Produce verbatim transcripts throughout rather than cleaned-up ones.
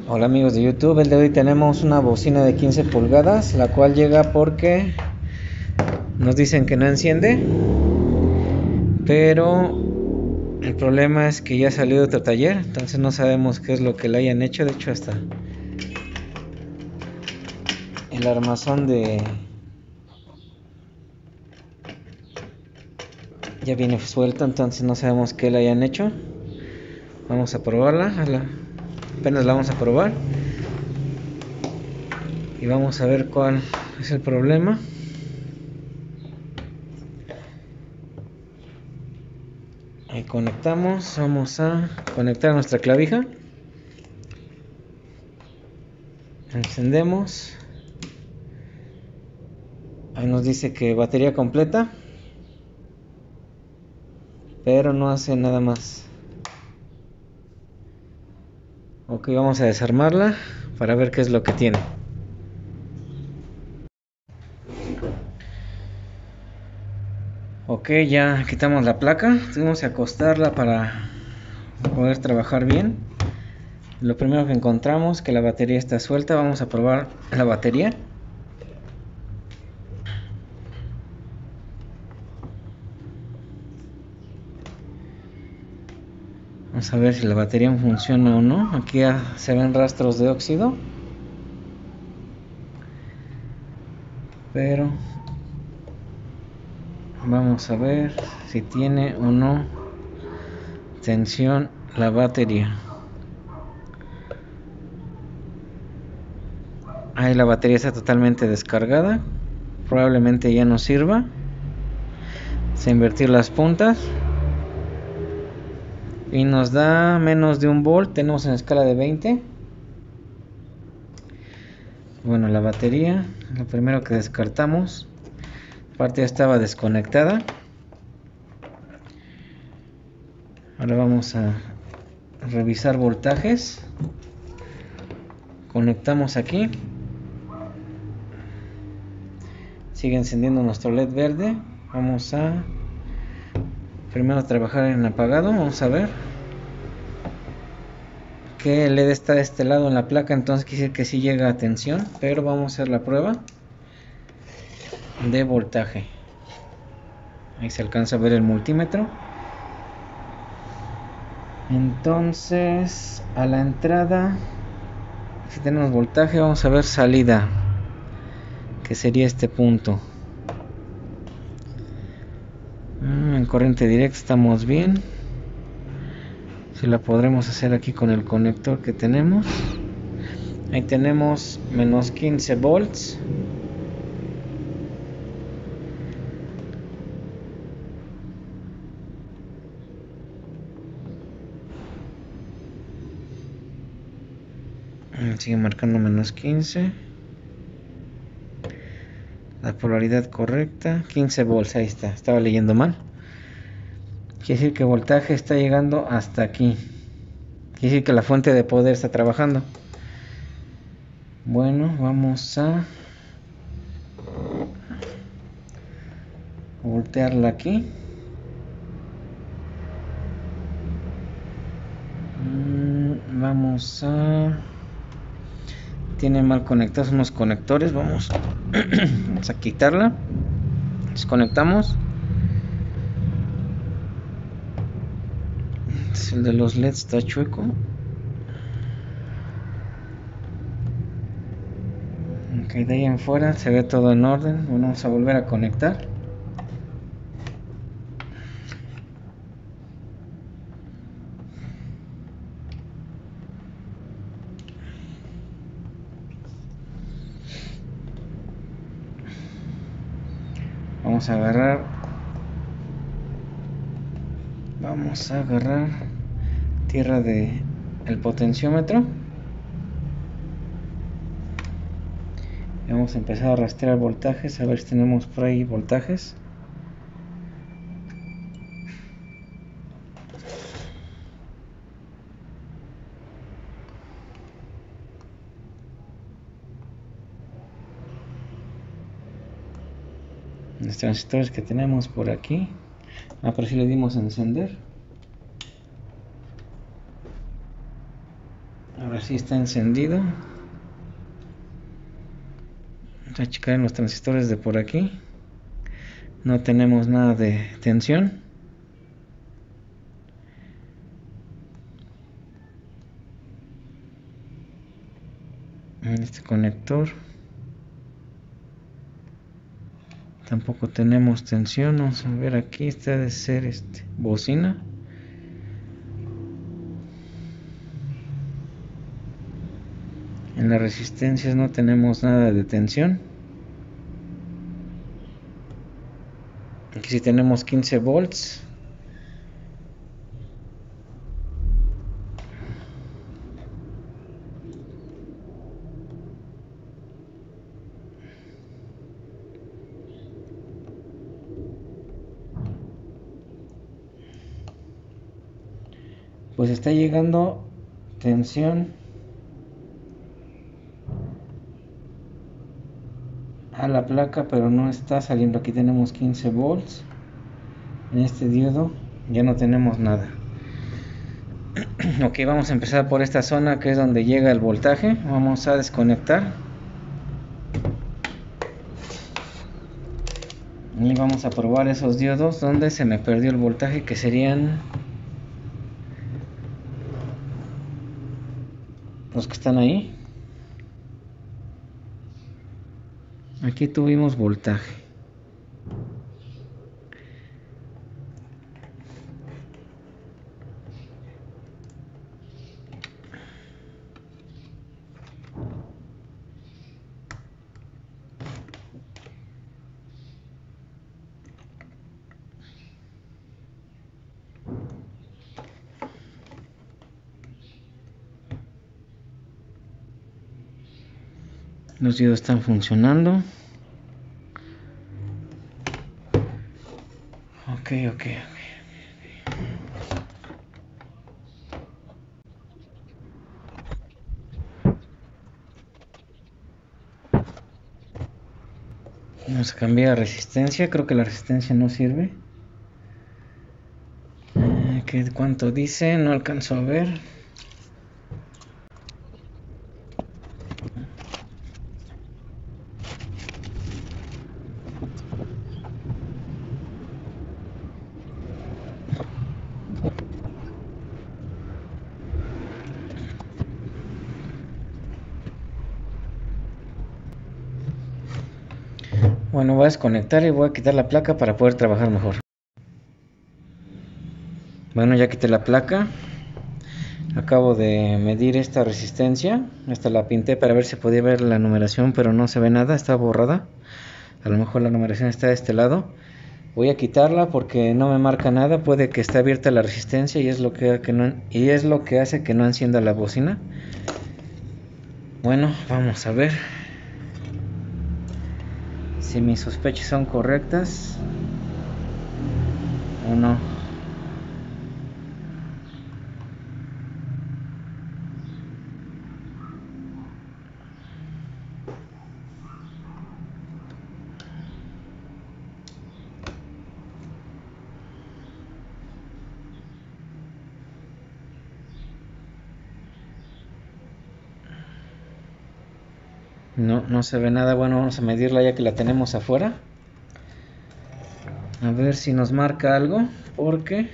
Hola amigos de YouTube, el de hoy tenemos una bocina de quince pulgadas, la cual llega porque nos dicen que no enciende, pero el problema es que ya salió de otro taller, entonces no sabemos qué es lo que le hayan hecho. De hecho, hasta el armazón de ya viene suelto, entonces no sabemos qué le hayan hecho. Vamos a probarla, a la... apenas la vamos a probar y vamos a ver cuál es el problema. Ahí conectamos, vamos a conectar nuestra clavija, encendemos. Ahí nos dice que batería completa, pero no hace nada más. Ok, vamos a desarmarla para ver qué es lo que tiene. Ok, ya quitamos la placa. Tenemos que acostarla para poder trabajar bien. Lo primero que encontramos que la batería está suelta. Vamos a probar la batería. Vamos a ver si la batería funciona o no. Aquí ya se ven rastros de óxido, pero vamos a ver si tiene o no tensión la batería. Ahí la batería está totalmente descargada. Probablemente ya no sirva. Vamos a invertir las puntas y nos da menos de un volt. Tenemos en escala de veinte. Bueno, la batería, lo primero que descartamos, aparte ya estaba desconectada. Ahora vamos a revisar voltajes. Conectamos aquí. Sigue encendiendo nuestro L E D verde. Vamos a primero trabajar en apagado. Vamos a ver que el L E D está de este lado en la placa, entonces quiere decir que sí llega a tensión, pero vamos a hacer la prueba de voltaje. Ahí se alcanza a ver el multímetro. Entonces a la entrada, si tenemos voltaje, vamos a ver salida, que sería este punto. En corriente directa estamos bien. Si la podremos hacer aquí con el conector que tenemos. Ahí tenemos menos quince volts. Sigue marcando menos quince. La polaridad correcta, quince volts, ahí está, estaba leyendo mal. Quiere decir que el voltaje está llegando hasta aquí. Quiere decir que la fuente de poder está trabajando. Bueno, vamos a voltearla aquí. Vamos a... Tiene mal conectados unos conectores. Vamos, vamos a quitarla. Desconectamos. Este, el de los L E D está chueco. Ok, de ahí en fuera se ve todo en orden. Bueno, vamos a volver a conectar. Vamos a agarrar Vamos a agarrar tierra de el potenciómetro. Y vamos a empezar a rastrear voltajes, a ver si tenemos por ahí voltajes. Los transistores que tenemos por aquí. Ah, pero si le dimos a encender. Ahora si está encendido. Vamos a checar en los transistores de por aquí. No tenemos nada de tensión. En este conector tampoco tenemos tensión. Vamos a ver aquí, este debe ser este bocina. En las resistencias no tenemos nada de tensión. Aquí sí tenemos quince volts. Pues está llegando tensión a la placa, pero no está saliendo. Aquí tenemos quince volts. En este diodo ya no tenemos nada. Ok, vamos a empezar por esta zona que es donde llega el voltaje. Vamos a desconectar y vamos a probar esos diodos donde se me perdió el voltaje, que serían los que están ahí. Aquí tuvimos voltaje. Los diodos están funcionando. Ok, ok, ok. Vamos a cambiar la resistencia. Creo que la resistencia no sirve. Eh, ¿qué, ¿Cuánto dice? No alcanzo a ver. Bueno, voy a desconectar y voy a quitar la placa para poder trabajar mejor. Bueno, ya quité la placa. Acabo de medir esta resistencia. Esta la pinté para ver si podía ver la numeración, pero no se ve nada, está borrada. A lo mejor la numeración está de este lado. Voy a quitarla porque no me marca nada. Puede que esté abierta la resistencia y es lo que, que no, y es lo que hace que no encienda la bocina. Bueno, vamos a ver si mis sospechas son correctas o no. No, no se ve nada. Bueno, vamos a medirla ya que la tenemos afuera. A ver si nos marca algo, porque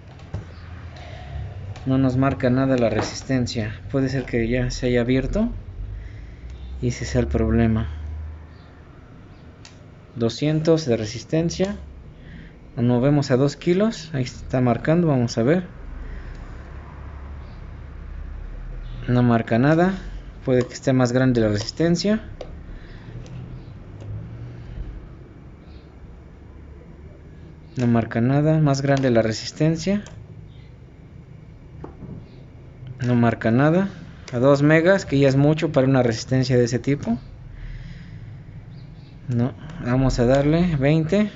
no nos marca nada la resistencia. Puede ser que ya se haya abierto y ese sea el problema. doscientos de resistencia. Nos movemos a dos kilos. Ahí está marcando, vamos a ver. No marca nada. Puede que esté más grande la resistencia. No marca nada. Más grande la resistencia. No marca nada. A dos megas, que ya es mucho para una resistencia de ese tipo. No, vamos a darle veinte.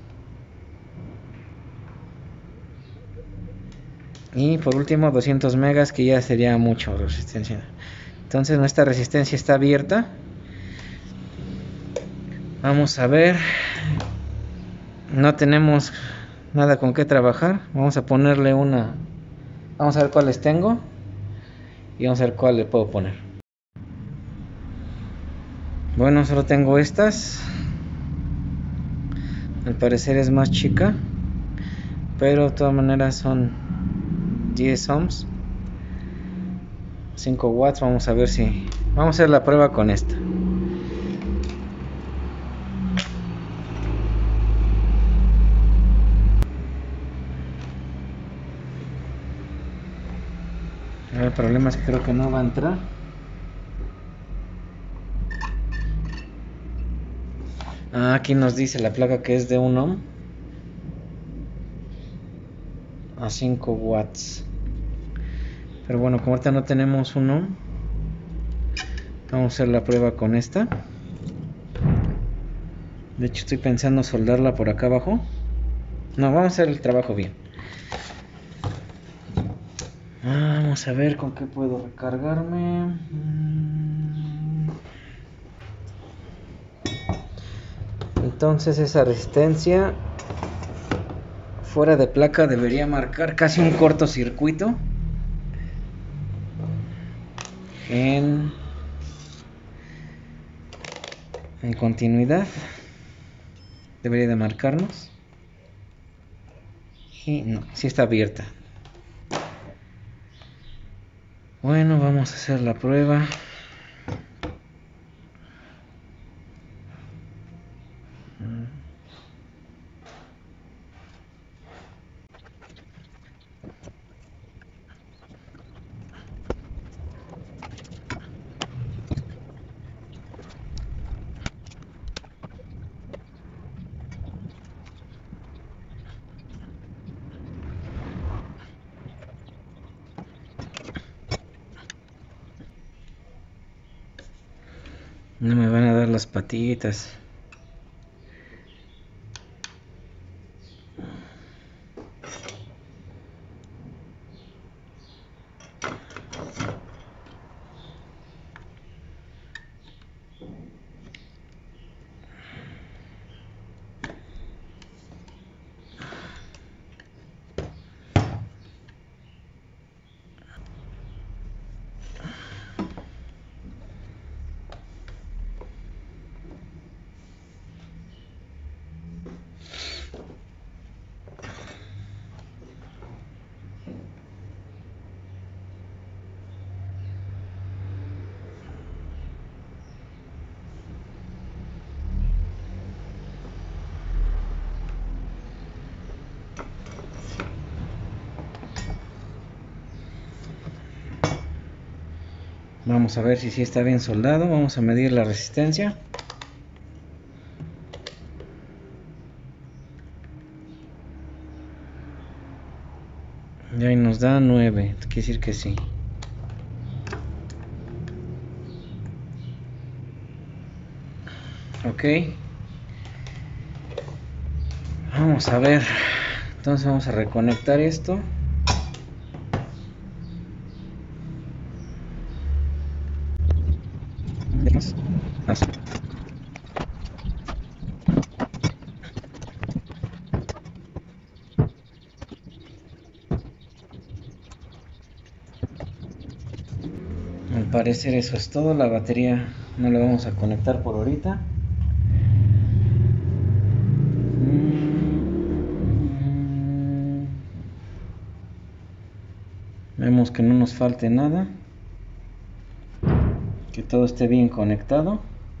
Y por último doscientos megas, que ya sería mucho resistencia. Entonces nuestra resistencia está abierta. Vamos a ver. No tenemos nada con qué trabajar. Vamos a ponerle una. Vamos a ver cuáles tengo. y vamos a ver cuál le puedo poner. Bueno, solo tengo estas. Al parecer es más chica, pero de todas maneras son diez ohms, cinco watts. Vamos a ver si vamos a hacer la prueba con esta. El problema es que creo que no va a entrar. Ah, aquí nos dice la placa que es de un ohm a cinco watts. Pero bueno, como ahorita no tenemos un ohm, vamos a hacer la prueba con esta. De hecho estoy pensando soldarla por acá abajo. No, vamos a hacer el trabajo bien. Vamos a ver con qué puedo recargarme. Entonces esa resistencia fuera de placa debería marcar casi un cortocircuito en, en continuidad. Debería de marcarnos. Y no, sí está abierta. Bueno, vamos a hacer la prueba. No me van a dar las patitas. Vamos a ver si sí está bien soldado. Vamos a medir la resistencia. Y ahí nos da nueve. Quiere decir que sí. Ok. Vamos a ver. Entonces vamos a reconectar esto. Así. Al parecer eso es todo. La batería no la vamos a conectar por ahorita. Vemos que no nos falte nada, que todo esté bien conectado.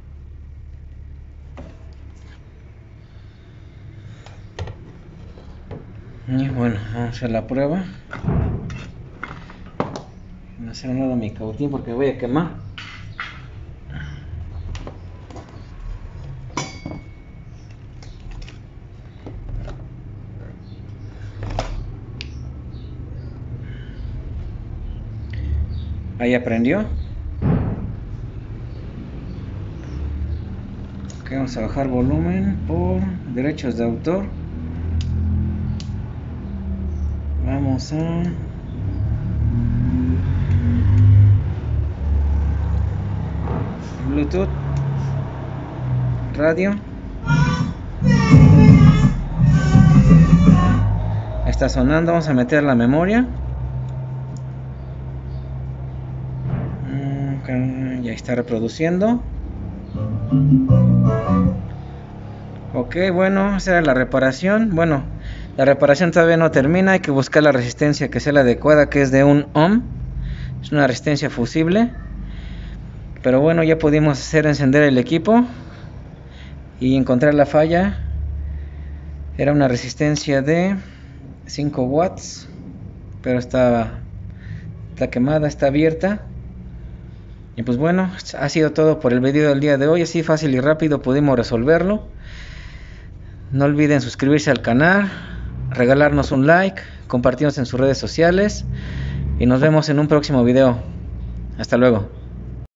Y bueno, vamos a hacer la prueba. Voy a hacer un lado mi cautín porque voy a quemar. Ahí aprendió. Ok, vamos a bajar volumen por derechos de autor. Vamos a Bluetooth, radio. Está sonando. Vamos a meter la memoria. Ya está reproduciendo. Ok, bueno, esa era la reparación. Bueno, la reparación todavía no termina. Hay que buscar la resistencia que sea la adecuada, que es de un ohm. Es una resistencia fusible. Pero bueno, ya pudimos hacer encender el equipo y encontrar la falla. Era una resistencia de cinco watts, pero está, está quemada, está abierta. Y pues bueno, ha sido todo por el video del día de hoy. Así fácil y rápido pudimos resolverlo. No olviden suscribirse al canal, regalarnos un like, compartirnos en sus redes sociales y nos vemos en un próximo video. Hasta luego.